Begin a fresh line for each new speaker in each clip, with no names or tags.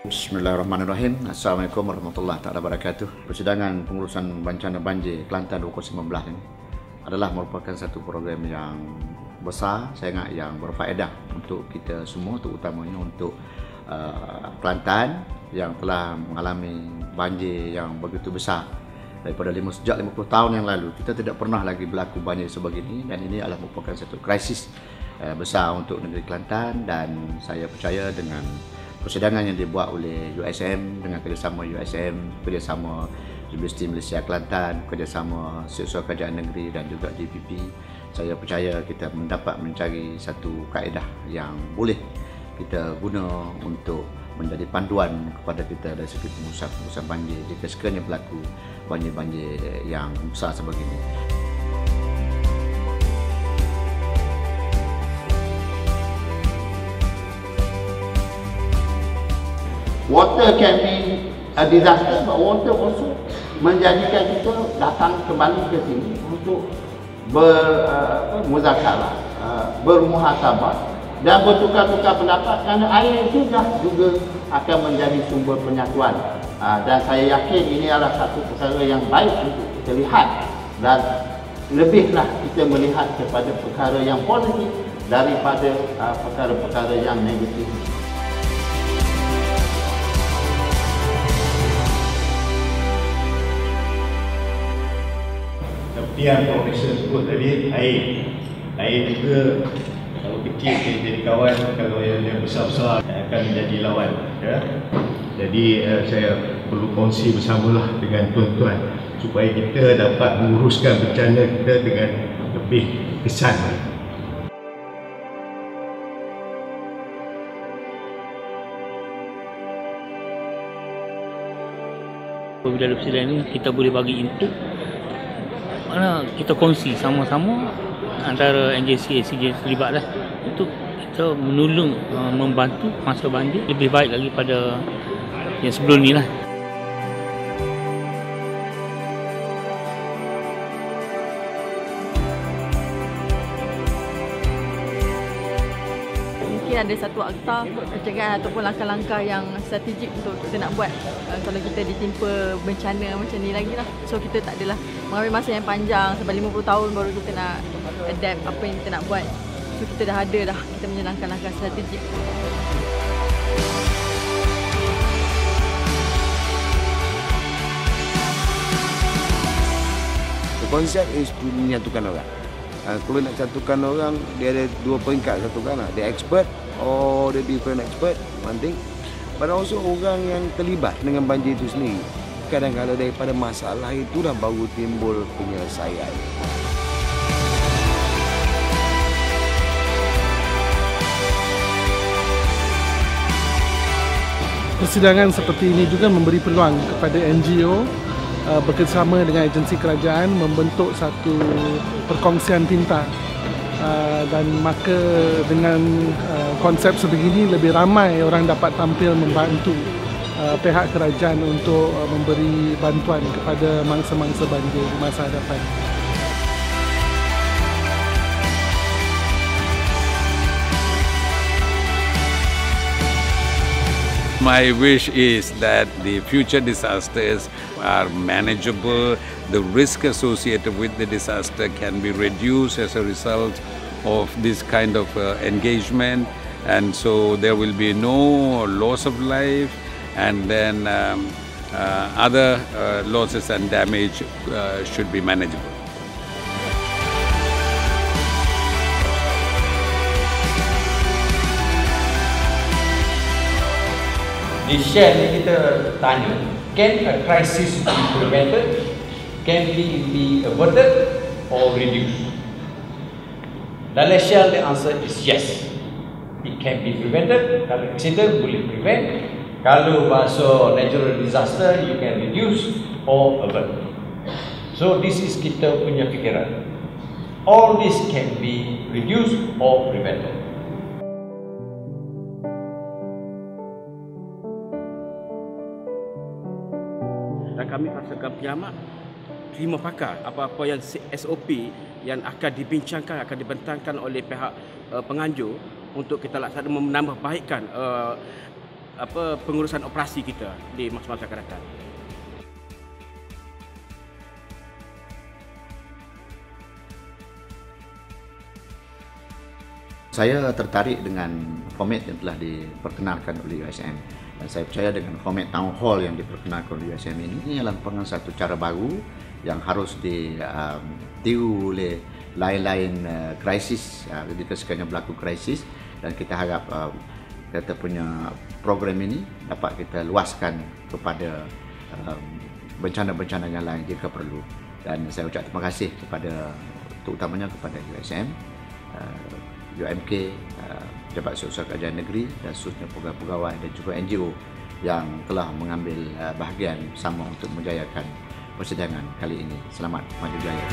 Bismillahirrahmanirrahim. Assalamualaikum warahmatullahi wabarakatuh. Persidangan pengurusan bencana banjir Kelantan 2019 ini adalah merupakan satu program yang besar, saya ingat yang berfaedah untuk kita semua, terutamanya untuk Kelantan yang telah mengalami banjir yang begitu besar daripada sejak 50 tahun yang lalu. Kita tidak pernah lagi berlaku banjir sebegini, dan ini adalah merupakan satu krisis besar untuk negeri Kelantan. Dan saya percaya dengan persidangan yang dibuat oleh USM dengan kerjasama USM, kerjasama Universiti Malaysia Kelantan, kerjasama Siswa Kerajaan Negeri dan juga DPP, saya percaya kita mendapat mencari satu kaedah yang boleh kita guna untuk menjadi panduan kepada kita dari segi pengurusan banjir jika sekiranya berlaku banjir-banjir yang besar sebegini.
Water can be a disaster, but water also menjadikan kita datang kembali ke sini untuk bermuzakarah, bermuhasabah dan bertukar-tukar pendapat, kerana air itu juga akan menjadi sumber penyatuan. Dan saya yakin ini adalah satu perkara yang baik untuk kita lihat, dan lebihlah kita melihat kepada perkara yang positif daripada perkara-perkara yang negatif.
Seperti yang Profesor sebut tadi, air juga kalau kecil dia jadi kawan, kalau yang besar-besar akan menjadi lawan, ya? Jadi saya perlu kongsi bersamalah dengan tuan-tuan supaya kita dapat menguruskan bencana kita dengan lebih kesan.
Dalam persidangan ini kita boleh bagi input, mana kita kongsi sama-sama antara NJC, ACJ terlibat lah, untuk kita menolong, membantu masa banjir lebih baik lagi pada yang sebelum ni lah.
Mungkin ada satu akta pencegahan ataupun langkah-langkah yang strategik untuk kita nak buat kalau kita ditimpa bencana macam ni lagi lah. So kita tak adalah mengambil masa yang panjang sampai 50 tahun baru kita nak adapt apa yang kita nak buat. So kita dah ada dah, kita punya langkah-langkah strategik.
Konsep is menyatukan orang. Kalau nak satukan orang, dia ada dua peringkat satukan lah. Dia expert or the different expert, one thing. But also orang yang terlibat dengan banjir itu sendiri. Kadang-kadang daripada masalah itulah baru timbul penyelesaian.
Persidangan seperti ini juga memberi peluang kepada NGO bekerjasama dengan agensi kerajaan membentuk satu perkongsian pintar, dan maka dengan konsep sebegini lebih ramai orang dapat tampil membantu pihak kerajaan untuk memberi bantuan kepada mangsa-mangsa banjir di masa hadapan.
My wish is that the future disasters are manageable, the risk associated with the disaster can be reduced as a result of this kind of engagement, and so there will be no loss of life, and then other losses and damage should be manageable.
Di share ni kita tanya, can a crisis be prevented? Can it be averted or reduced? Dalam share the answer is yes. It can be prevented. Kalau accident boleh prevent. Kalau bahasa natural disaster, you can reduce or avert. So this is kita punya fikiran. All this can be reduced or prevented.
Dan kami Pasukan Penyelamat terima pakar apa-apa yang SOP yang akan dibincangkan, akan dibentangkan oleh pihak penganjur untuk kita laksanakan menambah baikkan pengurusan operasi kita di masa-masa akan datang.
Saya tertarik dengan format yang telah diperkenalkan oleh USM. Dan saya percaya dengan format town hall yang diperkenalkan oleh USM ini adalah merupakan satu cara baru yang harus ditiru oleh lain-lain krisis ketika sekiranya berlaku krisis, dan kita harap kita punya program ini dapat kita luaskan kepada bencana-bencana yang lain jika perlu. Dan saya ucap terima kasih kepada, terutamanya kepada USM, UMK, Pejabat Sosial Kerajaan Negeri dan khususnya pegawai-pegawai dan juga NGO yang telah mengambil bahagian bersama untuk menjayakan persidangan kali ini. Selamat maju jaya.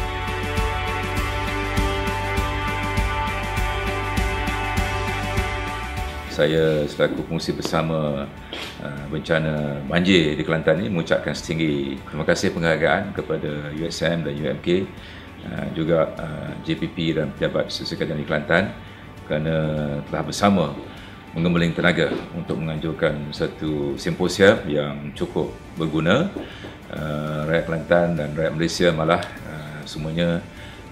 Saya selaku pengurusi bersama bencana banjir di Kelantan ini mengucapkan setinggi terima kasih penghargaan kepada USM dan UMK, juga JPP dan Pejabat Sosial Kerajaan di Kelantan kerana telah bersama mengembeling tenaga untuk menganjurkan satu simposium yang cukup berguna. Rakyat Kelantan dan rakyat Malaysia malah semuanya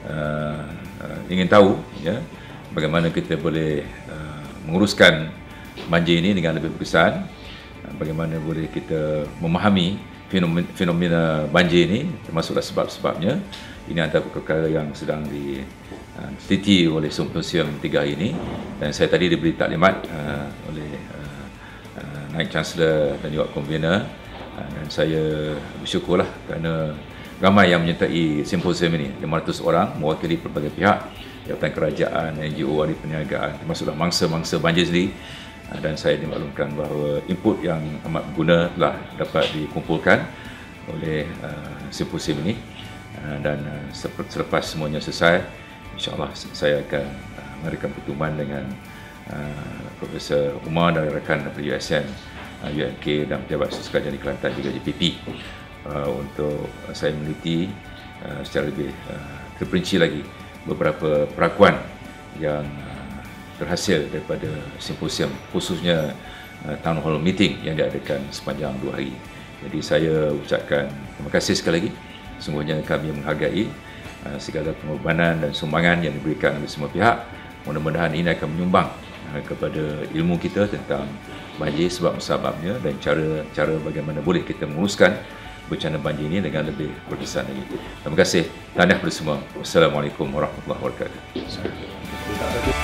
ingin tahu bagaimana kita boleh menguruskan banjir ini dengan lebih berkesan, bagaimana boleh kita memahami fenomena banjir ini, termasuklah sebab-sebabnya. Ini antara perkara yang sedang diteliti oleh simposium 3 hari ini, dan saya tadi diberi taklimat oleh Naib Chancellor dan juga Convener, dan saya bersyukurlah kerana ramai yang menyertai simposium ini, 500 orang mewakili pelbagai pihak, jabatan kerajaan, NGO, ahli perniagaan, termasuklah mangsa-mangsa banjir sendiri, dan saya dimaklumkan bahawa input yang amat berguna telah dapat dikumpulkan oleh simposium ini, dan selepas semuanya selesai, insyaAllah saya akan mengadakan pertemuan dengan Profesor Umar dan rakan daripada USM, UMK dan Pejabat Sosial Kerajaan di Kelantan, juga JPP, untuk saya meneliti secara lebih terperinci lagi beberapa perakuan yang terhasil daripada simposium, khususnya town hall meeting yang diadakan sepanjang 2 hari. Jadi saya ucapkan terima kasih sekali lagi. Sungguhnya kami menghargai segala pengorbanan dan sumbangan yang diberikan oleh semua pihak. Mudah-mudahan ini akan menyumbang kepada ilmu kita tentang banjir, sebab-sebabnya dan cara bagaimana boleh kita menguruskan bencana banjir ini dengan lebih berkesan lagi. Terima kasih. Tahniah kepada semua. Wassalamualaikum warahmatullahi wabarakatuh.